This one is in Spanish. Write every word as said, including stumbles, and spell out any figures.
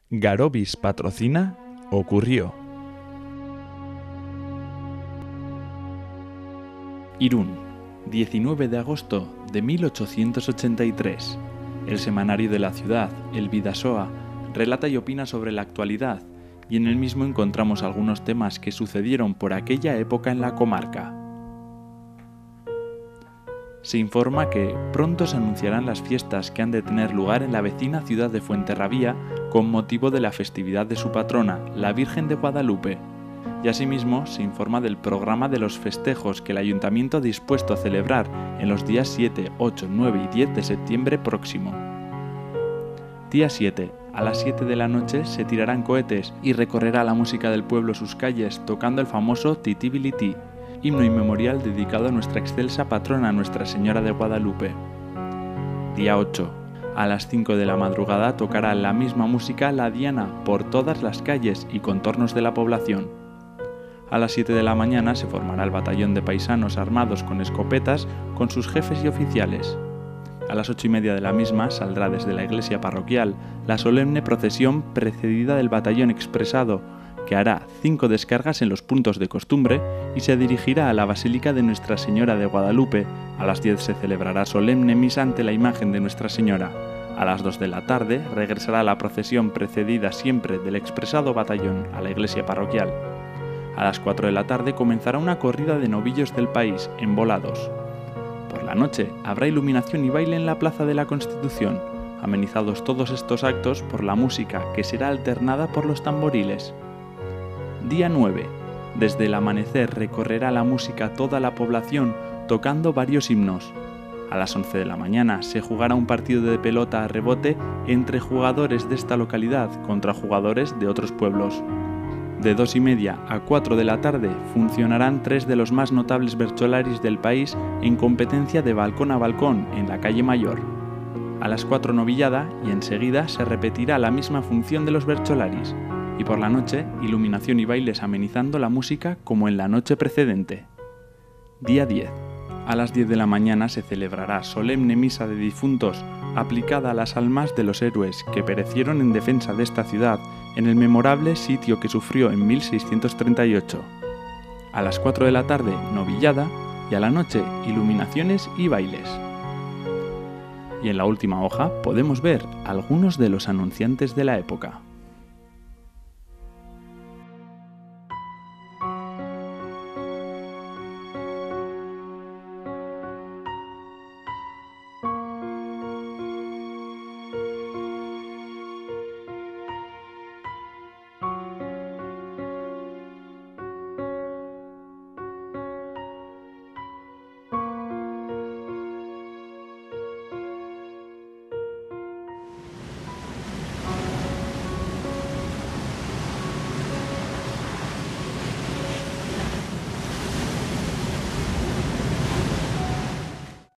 Garobis patrocina Ocurrió. Irún, diecinueve de agosto de mil ochocientos ochenta y tres. El semanario de la ciudad, el Bidasoa, relata y opina sobre la actualidad, y en el mismo encontramos algunos temas que sucedieron por aquella época en la comarca. Se informa que pronto se anunciarán las fiestas que han de tener lugar en la vecina ciudad de Fuenterrabía con motivo de la festividad de su patrona, la Virgen de Guadalupe, y asimismo se informa del programa de los festejos que el ayuntamiento ha dispuesto a celebrar en los días siete, ocho, nueve y diez de septiembre próximo. Día siete. A las siete de la noche se tirarán cohetes y recorrerá la música del pueblo sus calles tocando el famoso Tití-Bilití, himno inmemorial dedicado a nuestra excelsa patrona Nuestra Señora de Guadalupe. Día ocho. A las cinco de la madrugada tocará la misma música la diana por todas las calles y contornos de la población. A las siete de la mañana se formará el batallón de paisanos armados con escopetas con sus jefes y oficiales. A las ocho y media de la misma saldrá desde la iglesia parroquial la solemne procesión precedida del batallón expresado, que hará cinco descargas en los puntos de costumbre y se dirigirá a la Basílica de Nuestra Señora de Guadalupe. A las diez se celebrará solemne misa ante la imagen de Nuestra Señora. A las dos de la tarde regresará la procesión precedida siempre del expresado batallón a la iglesia parroquial. A las cuatro de la tarde comenzará una corrida de novillos del país, envolados. Por la noche habrá iluminación y baile en la Plaza de la Constitución, amenizados todos estos actos por la música que será alternada por los tamboriles. Día nueve. Desde el amanecer recorrerá la música toda la población tocando varios himnos. A las once de la mañana se jugará un partido de pelota a rebote entre jugadores de esta localidad contra jugadores de otros pueblos. De dos y media a cuatro de la tarde funcionarán tres de los más notables bercholaris del país en competencia de balcón a balcón en la calle Mayor. A las cuatro novillada y enseguida se repetirá la misma función de los bercholaris. Y por la noche, iluminación y bailes amenizando la música como en la noche precedente. Día diez. A las diez de la mañana se celebrará solemne misa de difuntos aplicada a las almas de los héroes que perecieron en defensa de esta ciudad en el memorable sitio que sufrió en mil seiscientos treinta y ocho. A las cuatro de la tarde, novillada, y a la noche, iluminaciones y bailes. Y en la última hoja podemos ver algunos de los anunciantes de la época.